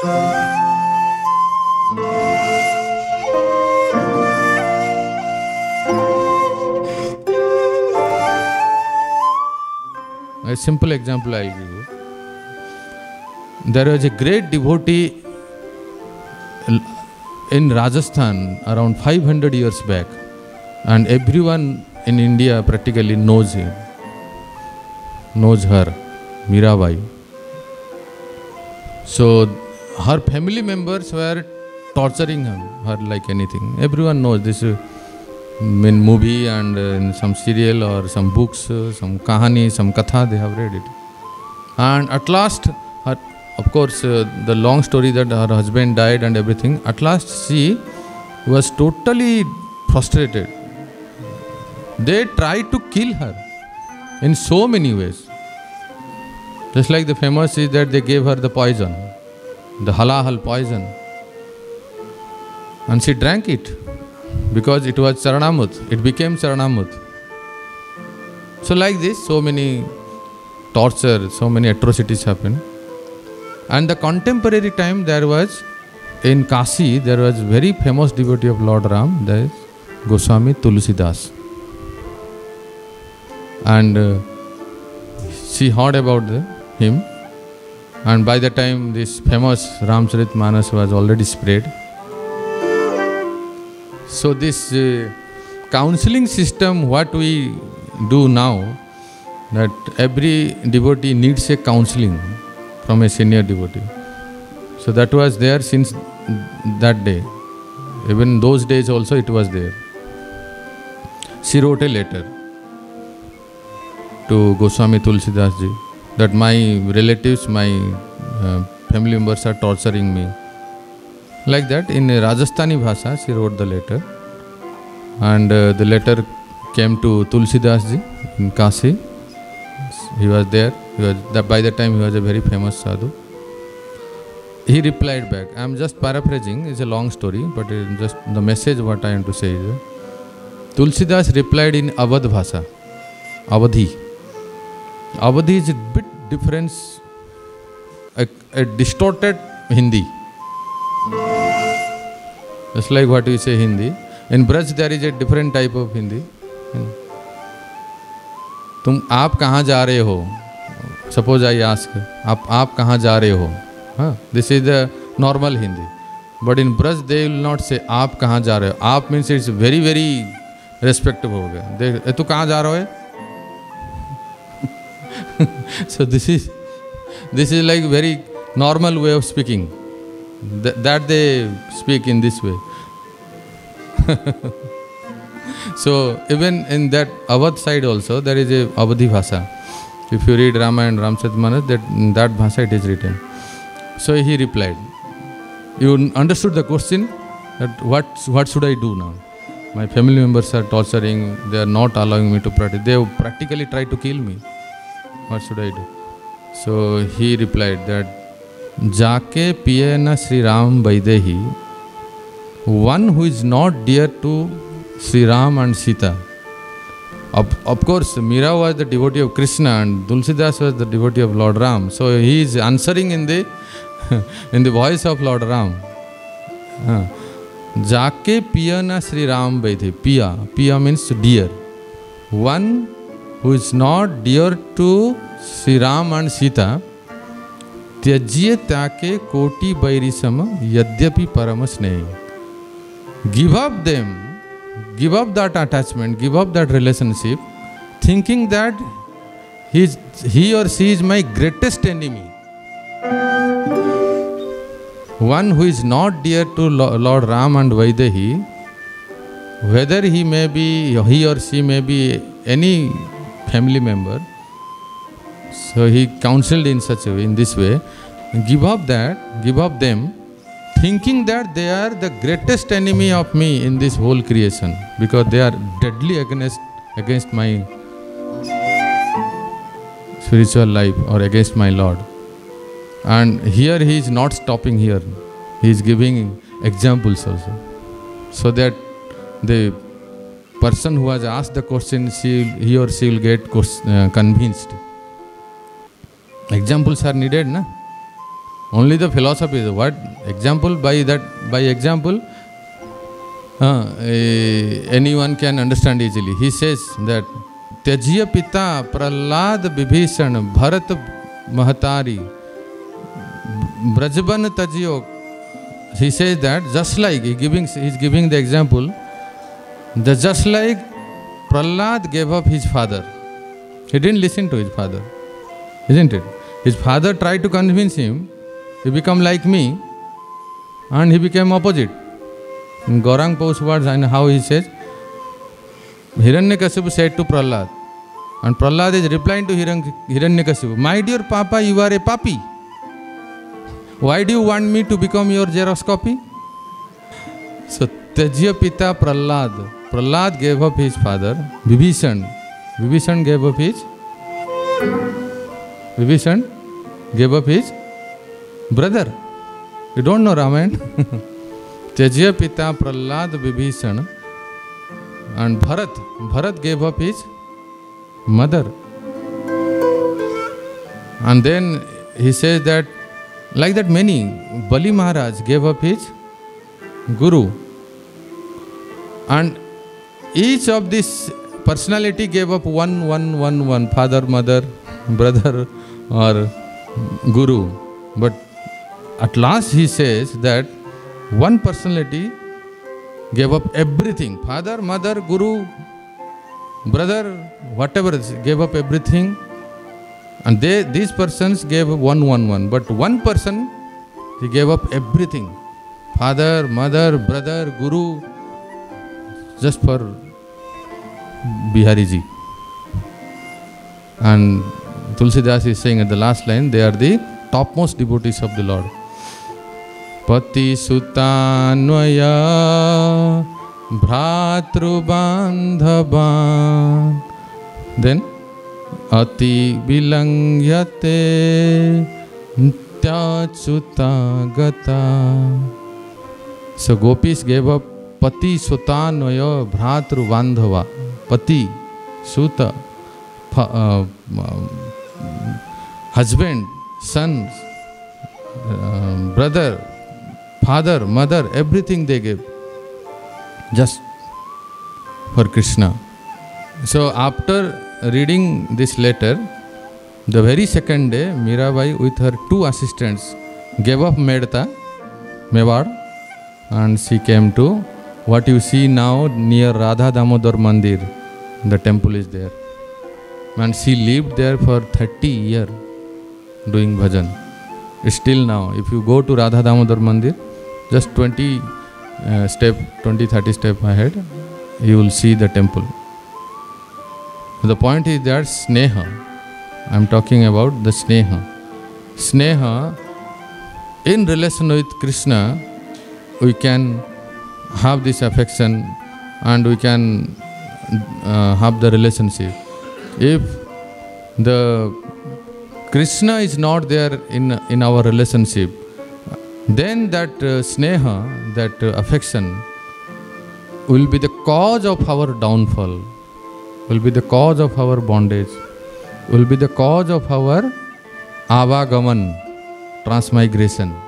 A simple example I will give you. There was a great devotee in Rajasthan around 500 years back, and everyone in India practically knows him, knows her, Mirabai. So her family members were torturing her like anything. Everyone knows this in movie and in some serial or some books, some kahani, some katha, they have read it. And at last, her, of course, the long story that her husband died and everything, at last she was totally frustrated. They tried to kill her in so many ways. Just like the famous is that they gave her the poison, the halal poison. And she drank it because it was Charanamut. It became Charanamut. So like this, so many torture, so many atrocities happened. And the contemporary time there was, in Kashi, there was very famous devotee of Lord Ram, that is Goswami Tulsidas. And she heard about him, and by the time this famous Ramcharitmanas was already spread. So this counseling system, what we do now, that every devotee needs a counseling from a senior devotee. So that was there since that day. Even those days also it was there. She wrote a letter to Goswami Tulsidas ji that my relatives, my family members are torturing me. Like that, in Rajasthani Bhasha, she wrote the letter. And the letter came to Tulsidas ji in Kashi. He was there. By the time he was a very famous sadhu. He replied back. I am just paraphrasing. It's a long story, but just the message what I want to say is Tulsidas replied in Awadh Bhasha, Awadhi. Awadhi is a bit different, a distorted Hindi. Just like what we say Hindi. In Braj there is a different type of Hindi. तुम आप कहाँ जा रहे हो? Suppose I ask, आप कहाँ जा रहे हो? हाँ, this is the normal Hindi. But in Braj they will not say आप कहाँ जा रहे हो. आप means it's very very respectable हो गया. तू कहाँ जा रहा है? So this is like very normal way of speaking. That they speak in this way. So even in that Awadh side also there is a Awadhi Bhasha. If you read Rama and Ramcharitmanas, that in that Bhasha it is written. So he replied, you understood the question that what should I do now? My family members are torturing, they are not allowing me to practice. They have practically tried to kill me. What should I do? So he replied that Jake piye na Sri Ram Vaidehi, one who is not dear to Sri Ram and Sita. Of course, Mira was the devotee of Krishna and Tulsidas was the devotee of Lord Ram. So he is answering in the in the voice of Lord Ram. Jake piya na Sri Ram Vaidhi. Piya means dear. One who is not dear to Sri Ram and Sita, त्यज्य ताके कोटि बैरिसम यद्यपि परम स्नेह. Give up them. Give up that attachment, give up that relationship, thinking that he or she is my greatest enemy. One who is not dear to Lord Ram and Vaidehi, whether he or she may be any family member, so he counseled in such a way, in this way, give up them, thinking that they are the greatest enemy of me in this whole creation, because they are deadly against my spiritual life or against my Lord. And here he is not stopping here, he is giving examples also, so that the person who has asked the question, he or she will get convinced. Examples are needed, na? Only the philosophy is what example by example anyone can understand easily. He says that Tyajiya Pita Prahlad Vibhishan Bharat Mahatari Brajban Tajiyo. He says that just like he's giving the example that just like Prahlad gave up his father. He didn't listen to his father, isn't it? His father tried to convince him, he become like me, and he became opposite. In Gaurang Pau's words, and how he says, Hiranyakasipu said to Prahlad, and Prahlad is replying to Hiranyakasipu, my dear Papa, you are a papi. Why do you want me to become your Xerox copy? So, Tyajiya Pita Prahlad. Prahlad gave up his father. Vibhishan gave up his brother. You don't know Ramayana? Tyajiya Pita Prahlad Vibhishan. And Bharat gave up his mother. And then he says that, like that many, Bali Maharaj gave up his guru. And each of this personality gave up one, father, mother, brother or guru. But at last he says that one personality gave up everything. Father, mother, guru, brother, whatever, gave up everything. And these persons gave one. But one person, he gave up everything. Father, mother, brother, guru, just for Bihari ji. And Tulsidas is saying at the last line, they are the topmost devotees of the Lord. Pati sutanvaya bhratru bandhavan. Then ati vilangyate tyachuta gata. So gopis gave up Pati Sutanvaya Bhratru Bandhava. Pati, Suta, husband, son, brother, father, mother, everything they gave just for Krishna. So after reading this letter, the very second day, Mirabai with her two assistants gave up Mewar, and she came to what you see now near Radha Damodar Mandir. The temple is there. And she lived there for 30 years doing bhajan. Still now, if you go to Radha Damodar Mandir, just 20, 30 steps ahead, you will see the temple. The point is that Sneha, I am talking about the Sneha. Sneha, in relation with Krishna, we can have this affection and we can have the relationship. If the Krishna is not there in our relationship, then that sneha, that affection will be the cause of our downfall, will be the cause of our bondage, will be the cause of our avagaman, transmigration.